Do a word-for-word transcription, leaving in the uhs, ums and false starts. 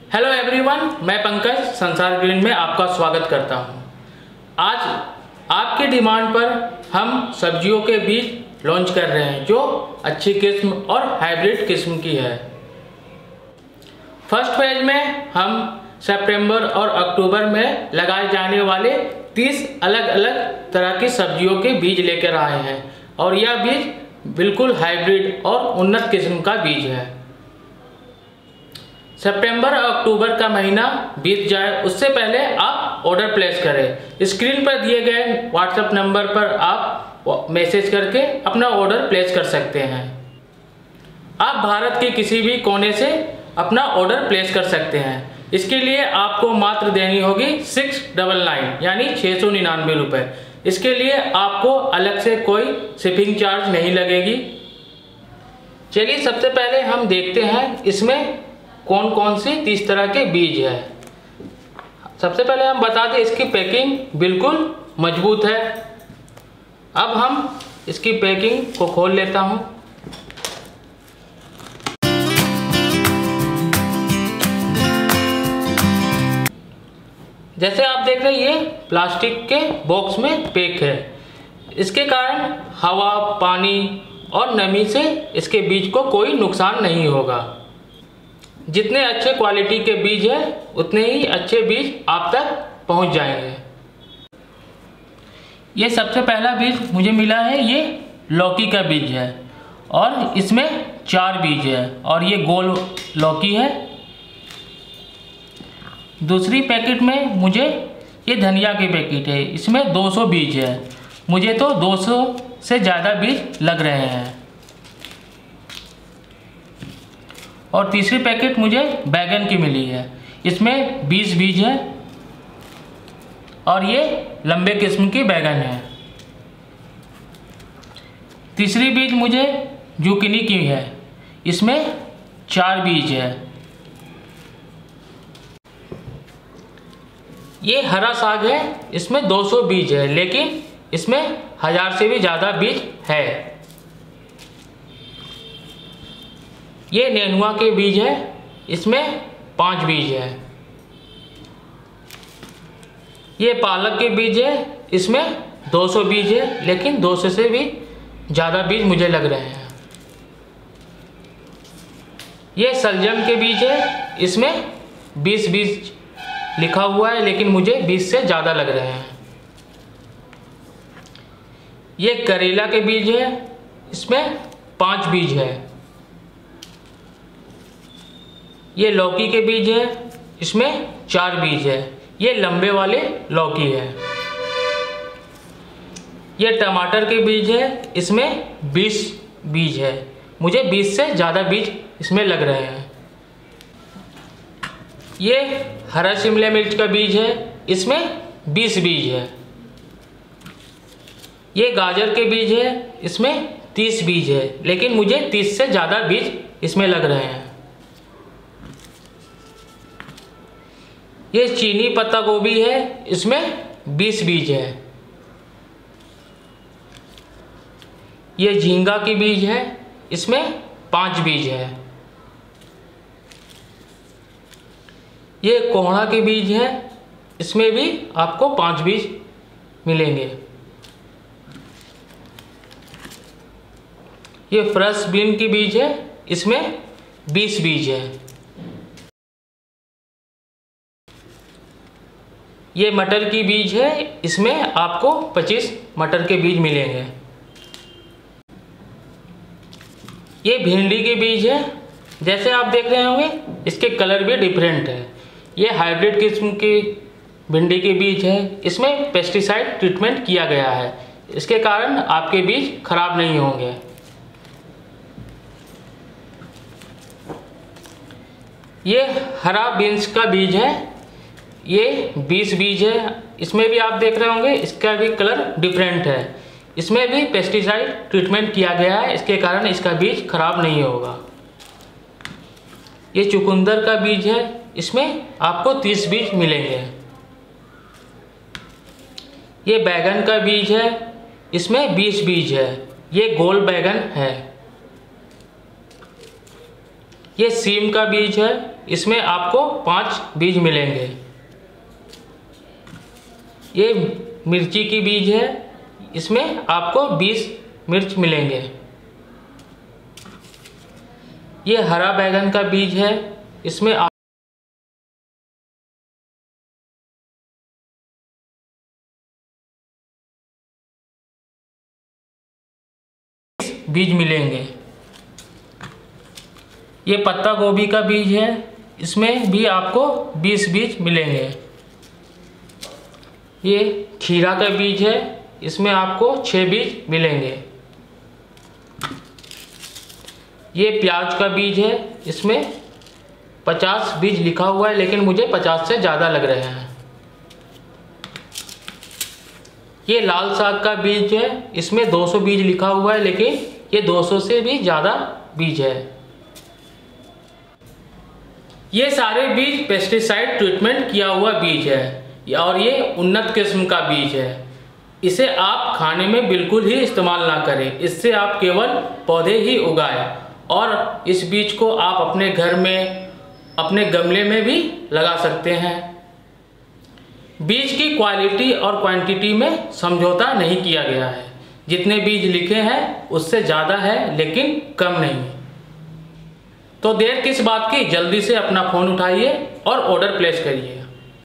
Hello everyone, मैं पंकज संसार green में आपका स्वागत करता हूं। आज आपके डिमांड पर हम सब्जियों के बीज लॉन्च कर रहे हैं जो अच्छी किस्म और हाइब्रिड किस्म की है। फर्स्ट फेज में हम सितंबर और अक्टूबर में लगाए जाने वाले तीस अलग अलग तरह की सब्जियों के बीज लेकर आए हैं और यह बीज बिल्कुल हाइब्रिड और उन्नत किस्म का बीज है। सितंबर और अक्टूबर का महीना बीत जाए उससे पहले आप ऑर्डर प्लेस करें। स्क्रीन पर दिए गए व्हाट्सएप नंबर पर आप मैसेज करके अपना ऑर्डर प्लेस कर सकते हैं। आप भारत के किसी भी कोने से अपना ऑर्डर प्लेस कर सकते हैं। इसके लिए आपको मात्र देनी होगी सिक्स डबल नाइन यानी छः सौ निन्यानवे रुपये। इसके लिए आपको अलग से कोई शिपिंग चार्ज नहीं लगेगी। चलिए सबसे पहले हम देखते हैं इसमें कौन कौन सी तीस तरह के बीज है। सबसे पहले हम बता दें इसकी पैकिंग बिल्कुल मजबूत है। अब हम इसकी पैकिंग को खोल लेता हूं। जैसे आप देख रहे हैं ये प्लास्टिक के बॉक्स में पैक है। इसके कारण हवा, पानी और नमी से इसके बीज को कोई नुकसान नहीं होगा। जितने अच्छे क्वालिटी के बीज है उतने ही अच्छे बीज आप तक पहुंच जाएंगे। ये सबसे पहला बीज मुझे मिला है, ये लौकी का बीज है और इसमें चार बीज है और ये गोल लौकी है। दूसरी पैकेट में मुझे ये धनिया के पैकेट है, इसमें दो सौ बीज है। मुझे तो दो सौ से ज़्यादा बीज लग रहे हैं। और तीसरी पैकेट मुझे बैगन की मिली है, इसमें बीस बीज है और ये लंबे किस्म की बैगन है। तीसरी बीज मुझे जुकिनी की है, इसमें चार बीज है। ये हरा साग है, इसमें दो सौ बीज है लेकिन इसमें हजार से भी ज़्यादा बीज है। ये नेनुआ के बीज है, इसमें पांच बीज है। ये पालक के बीज है, इसमें दो सौ बीज है लेकिन दो सौ से भी ज़्यादा बीज मुझे लग रहे हैं। ये सलजम के बीज है, इसमें बीस बीज लिखा हुआ है लेकिन मुझे बीस से ज़्यादा लग रहे हैं। ये करेला के बीज है, इसमें पांच बीज है। ये लौकी के बीज है, इसमें चार बीज है। ये लंबे वाले लौकी है। ये टमाटर के बीज है, इसमें बीस बीज है। मुझे बीस से ज़्यादा बीज इसमें लग रहे हैं। ये हरा शिमला मिर्च का बीज है, इसमें बीस बीज है। ये गाजर के बीज है, इसमें तीस बीज है लेकिन मुझे तीस से ज़्यादा बीज इसमें लग रहे हैं। ये चीनी पत्ता गोभी है, इसमें बीस बीज है। ये झींगा की बीज है, इसमें पांच बीज है। ये कोहड़ा के बीज है, इसमें भी आपको पांच बीज मिलेंगे। ये फ्रेश बीन की बीज है, इसमें बीस बीज है। ये मटर की बीज है, इसमें आपको पच्चीस मटर के बीज मिलेंगे। ये भिंडी के बीज है, जैसे आप देख रहे होंगे इसके कलर भी डिफरेंट है। ये हाइब्रिड किस्म की भिंडी के बीज है, इसमें पेस्टिसाइड ट्रीटमेंट किया गया है, इसके कारण आपके बीज खराब नहीं होंगे। ये हरा बीन्स का बीज है, ये बीस बीज है। इसमें भी आप देख रहे होंगे इसका भी कलर डिफरेंट है, इसमें भी पेस्टिसाइड ट्रीटमेंट किया गया है, इसके कारण इसका बीज खराब नहीं होगा। ये चुकंदर का बीज है, इसमें आपको तीस बीज मिलेंगे। ये बैगन का बीज है, इसमें बीस बीज है। ये गोल बैगन है। ये सीम का बीज है, इसमें आपको पाँच बीज मिलेंगे। ये मिर्ची की बीज है, इसमें आपको बीस मिर्च मिलेंगे। ये हरा बैगन का बीज है, इसमें आप बीज मिलेंगे। ये पत्ता गोभी का बीज है, इसमें भी आपको बीस बीज मिलेंगे। ये खीरा का बीज है, इसमें आपको छः बीज मिलेंगे। ये प्याज का बीज है, इसमें पचास बीज लिखा हुआ है लेकिन मुझे पचास से ज़्यादा लग रहे हैं। ये लाल साग का बीज है, इसमें दो सौ बीज लिखा हुआ है लेकिन ये दो सौ से भी ज़्यादा बीज है। ये सारे बीज पेस्टिसाइड ट्रीटमेंट किया हुआ बीज है और ये उन्नत किस्म का बीज है। इसे आप खाने में बिल्कुल ही इस्तेमाल ना करें, इससे आप केवल पौधे ही उगाएं और इस बीज को आप अपने घर में, अपने गमले में भी लगा सकते हैं। बीज की क्वालिटी और क्वांटिटी में समझौता नहीं किया गया है। जितने बीज लिखे हैं उससे ज़्यादा है लेकिन कम नहीं। तो देर किस बात की, जल्दी से अपना फ़ोन उठाइए और ऑर्डर प्लेस करिए।